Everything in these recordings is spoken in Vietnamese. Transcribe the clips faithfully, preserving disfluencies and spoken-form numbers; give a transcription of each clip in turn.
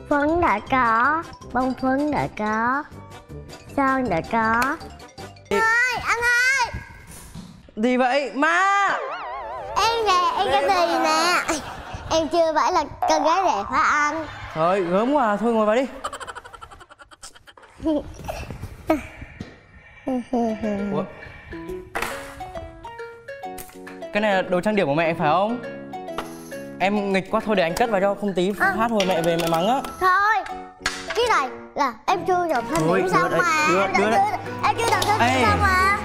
Phấn đã có, bông phấn đã có, son đã có. Ơi, anh ơi! Gì vậy? Ma! Em nè, em cái gì nè? Em chưa phải là con gái đẹp hả anh? Thôi, gớm quá à. Thôi ngồi vào đi. Ủa? Cái này là đồ trang điểm của mẹ phải không? Em nghịch quá, thôi để anh cất vào cho, không tí à. hát hồi mẹ về mẹ mắng á. Thôi, cái này là em chưa đọc thanh điểm xong mà. Đưa, đưa, đưa em chưa đọc thanh điểm xong mà.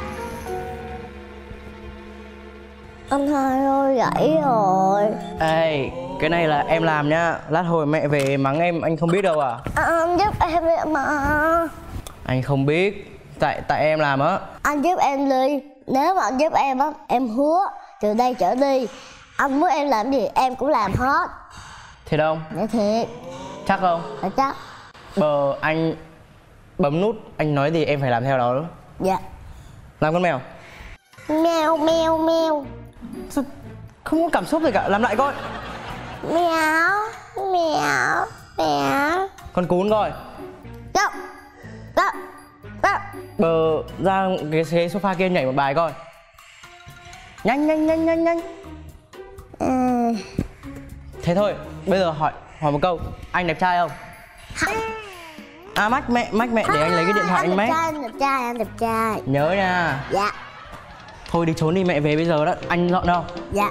Anh hai ơi, gãy rồi. Ê, cái này là em làm nhá. Lát hồi mẹ về mắng em, anh không biết đâu à? À, anh giúp em đi mà. Anh không biết. Tại tại em làm á. Anh giúp em đi. Nếu mà anh giúp em á, em hứa từ đây trở đi anh muốn em làm gì em cũng làm hết. Thiệt không? Dạ thiệt. Chắc không? Dạ chắc. Bờ anh bấm nút, anh nói gì em phải làm theo đó đó. Dạ. Làm con mèo. Mèo mèo mèo. Sao không có cảm xúc gì cả, làm lại coi. Mèo mèo mèo. Con cún coi. Đâu đâu đâu. Bờ ra cái ghế sofa kia nhảy một bài coi. Nhanh nhanh nhanh nhanh nhanh. Ừ. Thế thôi, bây giờ hỏi hỏi một câu, anh đẹp trai không? Không. À mách mẹ, mách mẹ để anh lấy cái điện thoại anh mách. Anh đẹp trai, anh đẹp trai. Nhớ nha. Dạ. Thôi đi trốn đi, mẹ về bây giờ đó, anh dọn đâu? Dạ.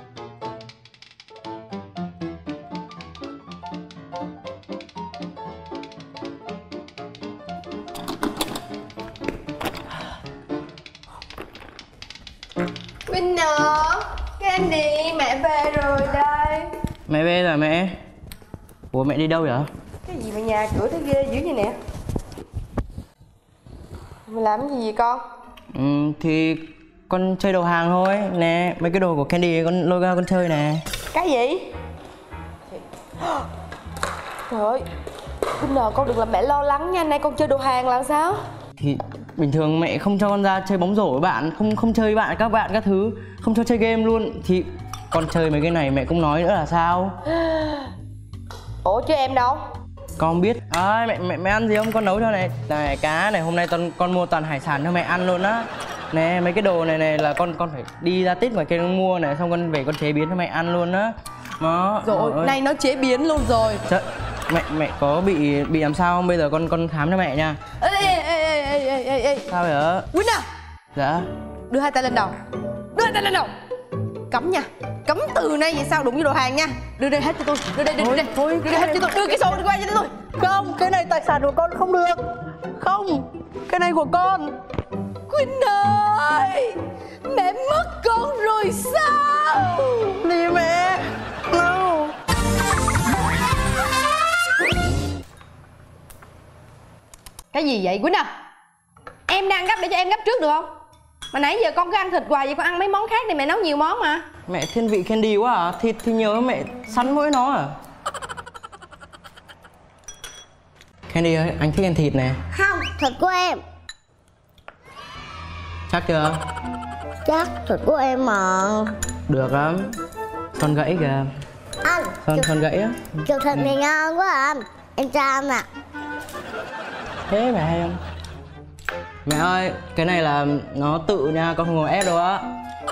Winner, Candy, mẹ về rồi đây. Mẹ về rồi mẹ. Ủa mẹ đi đâu vậy? Cái gì mà nhà cửa thế ghê dữ vậy nè? Mày làm cái gì vậy con? Ừ, thì con chơi đầu hàng thôi. Nè, mấy cái đồ của Candy con lôi ra con chơi nè. Cái gì? Trời ơi, Winner con đừng làm mẹ lo lắng nha, nay con chơi đồ hàng là sao? Thì bình thường mẹ không cho con ra chơi bóng rổ với bạn, không không chơi với bạn các bạn các thứ, không cho chơi game luôn. Thì con chơi mấy cái này mẹ cũng nói nữa là sao? Ủa chứ em đâu? Con biết. À, mẹ mẹ mẹ ăn gì không? Con nấu cho này. Này cá này, hôm nay con con mua toàn hải sản cho mẹ ăn luôn á. Nè mấy cái đồ này này là con con phải đi ra Tết ngoài kia con mua này, xong con về con chế biến cho mẹ ăn luôn á. Đó. Rồi, nay nó chế biến luôn rồi. Trời, mẹ mẹ có bị bị làm sao không? Bây giờ con con khám cho mẹ nha. Ê ê ê ê ê ê ê. Sao vậy ạ? Winner. Dạ. Đưa hai tay lên đầu. Đưa hai tay lên đầu. Cấm nha. Cấm từ nay về sau đụng với đồ hàng nha. Đưa đây hết cho tôi. Đưa đây, đưa đây. Thôi, đưa đây hết cho tôi. Đưa cái xô đi qua cho tôi. Không, cái này tài sản của con không được. Không, cái này của con. Winner ơi, mẹ mất con rồi sao? Đi mẹ. No. Cái gì vậy Winner? Em đang gấp để cho em gấp trước được không? Mà nãy giờ con cứ ăn thịt hoài vậy, con ăn mấy món khác thì mẹ nấu nhiều món mà. Mẹ thiên vị Candy quá à? Thịt thì nhiều lắm mẹ sắn mỗi nó à? Candy ơi, anh thích ăn thịt nè. Không, thịt của em. Chắc chưa? Chắc thịt của em mà. Được lắm. Son gãy kìa. Anh Son, son gãy á. Kiểu thịt này ngon quá à anh. Em cho anh ạ. Thế mẹ hay không? Mẹ ơi, cái này là nó tự nha, con không ngồi ép đâu á.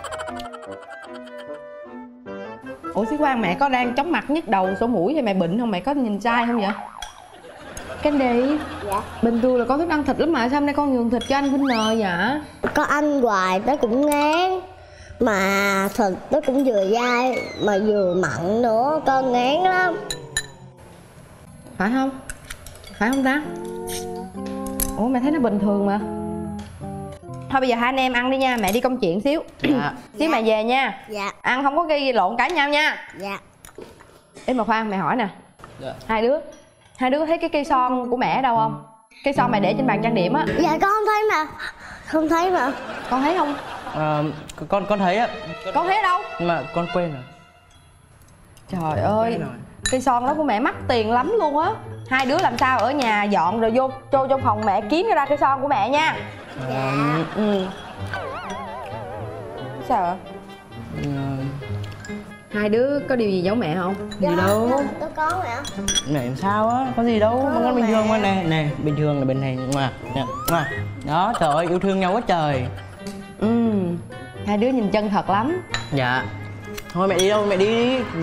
Ủa xí Quang, mẹ có đang chóng mặt nhức đầu sổ mũi hay mẹ bệnh không? Mẹ có nhìn sai không vậy? Candy. Dạ. Bình thường là con thích ăn thịt lắm mà sao hôm nay con nhường thịt cho anh Winner vậy? Có anh hoài nó cũng ngán. Mà thịt nó cũng vừa dai mà vừa mặn nữa, con ngán lắm. Phải không? Phải không ta? Ủa mẹ thấy nó bình thường mà. Thôi bây giờ hai anh em ăn đi nha, mẹ đi công chuyện xíu. Dạ. Xíu mẹ về nha. Dạ. Ăn không có gây lộn cãi nhau nha. Dạ. Ê mà khoan, mẹ hỏi nè. Dạ. Hai đứa Hai đứa thấy cái cây son của mẹ ở đâu không? Cây son mẹ để trên bàn trang điểm á. Dạ con không thấy mà. Không thấy mà. Con thấy không? À, con con thấy á. Con thấy ở đâu? Nhưng mà con quên rồi. Trời ơi, cây son đó của mẹ mắc tiền lắm luôn á. Hai đứa làm sao ở nhà dọn rồi vô vô trong phòng mẹ kiếm ra cây son của mẹ nha. Dạ. Ừ. Sao ạ? À, Hai đứa có điều gì giấu mẹ không? Gì đâu. Tôi có mẹ. Mẹ làm sao á, có gì đâu, con bình thường mà. Nè, nè, bình thường là bên này mà, nè, mà. Đó, trời ơi, yêu thương nhau quá trời. Ừ, hai đứa nhìn chân thật lắm. Dạ. Thôi mẹ đi đâu, mẹ đi đi. Ừ.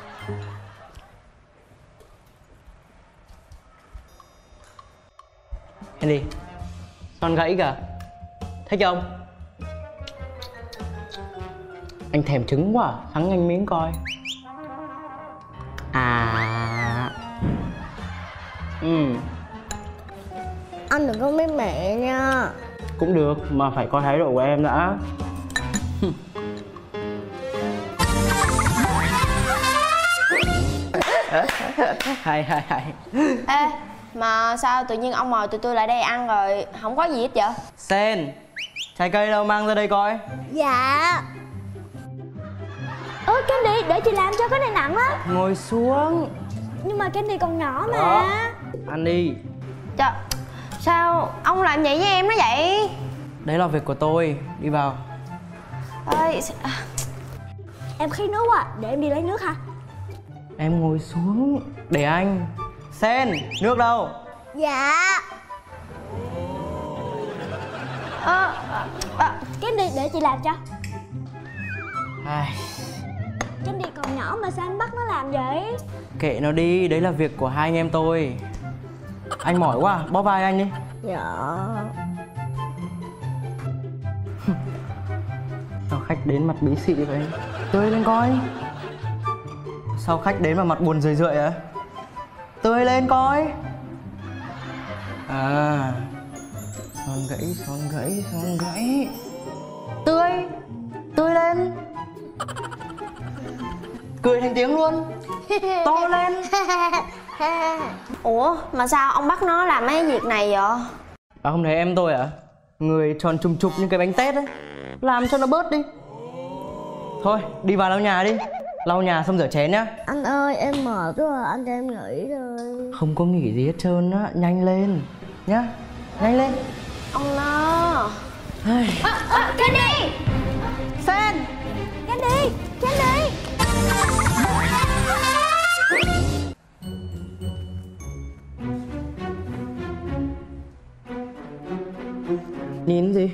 Andy, son gãy kìa. Thấy không? Anh thèm trứng quá, thắng anh miếng coi. À. Ừ. Anh đừng có biết mẹ nha. Cũng được, mà phải coi thái độ của em đã. Hay hay hay. Ê, mà sao tự nhiên ông mời tụi tôi lại đây ăn rồi không có gì hết vậy? Sen, trái cây đâu, mang ra đây coi. Dạ. Ơ Candy, để chị làm cho, cái này nặng lắm. Ngồi xuống. Nhưng mà Candy còn nhỏ mà. Đó. Ăn đi. Trời, sao ông làm vậy với em nó vậy? Đấy là việc của tôi, đi vào. Ơi, Em khát nước quá, để em đi lấy nước ha. Em ngồi xuống, để anh. Sen, nước đâu? Dạ. Ờ, à, Candy, để chị làm cho. Ai, Candy còn nhỏ mà sao anh bắt nó làm vậy? kệ nó đi, đấy là việc của hai anh em tôi. Anh mỏi quá, bóp vai anh đi. Dạ. Sao khách đến mặt bí xị vậy? Tươi lên coi. Sao khách đến mà mặt buồn rười rượi à? Tươi lên coi. À, son gãy, son gãy, son gãy. Tươi, tươi lên. Cười thành tiếng luôn. To lên. ủa mà sao ông bắt nó làm mấy việc này vậy? Bà không thấy em tôi à? Người tròn trùng trục như cái bánh tét ấy. Làm cho nó bớt đi. Thôi, đi vào lau nhà đi. Lau nhà xong rửa chén nhá. Anh ơi, em mệt quá, anh cho em nghỉ thôi. Không có nghỉ gì hết trơn á, nhanh lên nhá, nhanh lên. Ông nó. Ai. À, à, Candy. Sen. Candy, Candy. Nhìn gì?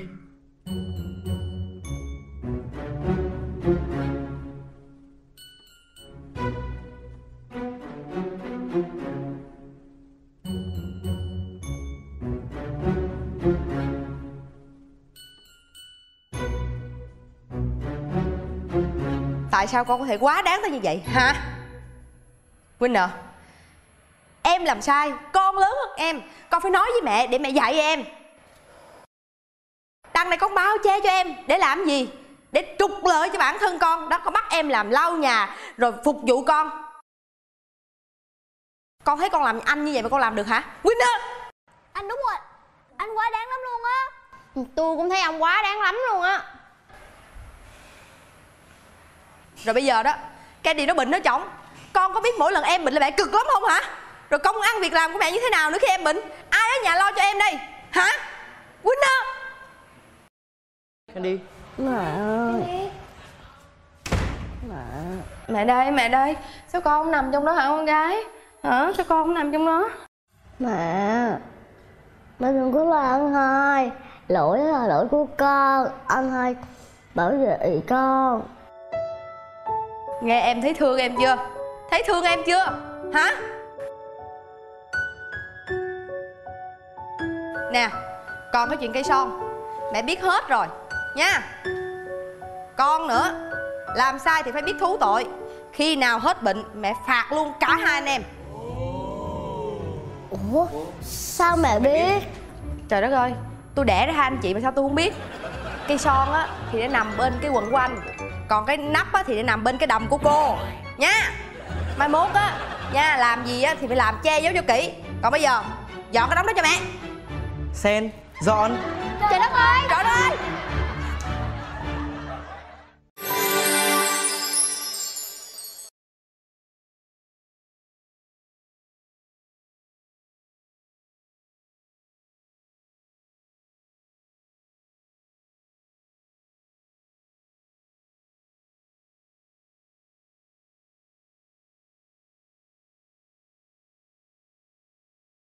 Tại sao con có thể quá đáng tới như vậy hả? Winner, em làm sai, con lớn hơn em, con phải nói với mẹ để mẹ dạy em. Đằng này con bao che cho em để làm gì? Để trục lợi cho bản thân con. Đó, con bắt em làm lau nhà rồi phục vụ con. Con thấy con làm anh như vậy mà con làm được hả? Winner! Anh đúng rồi, anh quá đáng lắm luôn á. Tôi cũng thấy ông quá đáng lắm luôn á. Rồi bây giờ đó, Candy nó bệnh nó chóng. Con có biết mỗi lần em bệnh là mẹ cực lắm không hả? Rồi công ăn việc làm của mẹ như thế nào nữa khi em bệnh? Ai ở nhà lo cho em đây? Hả? Winner! Đi. Mẹ ơi. Mẹ. Mẹ đây, mẹ đây. Sao con không nằm trong đó hả con gái? Hả? Sao con không nằm trong đó? Mẹ. Mẹ đừng có la anh hai. Lỗi là lỗi của con. Anh hai bảo vệ con. Nghe em thấy thương em chưa? Thấy thương em chưa? Hả? Nè, còn cái chuyện cây son mẹ biết hết rồi nha. Con nữa, làm sai thì phải biết thú tội. Khi nào hết bệnh mẹ phạt luôn cả hai anh em. Ủa? Sao mẹ biết? Trời đất ơi, tôi đẻ ra hai anh chị mà sao tôi không biết. Cây son á thì để nằm bên cái quần của anh, còn cái nắp á thì để nằm bên cái đầm của cô nha. Mai mốt á nha, làm gì á thì phải làm che giấu cho kỹ. Còn bây giờ dọn cái đống đó cho mẹ. Sen, dọn. Trời đất ơi. Trời đất ơi.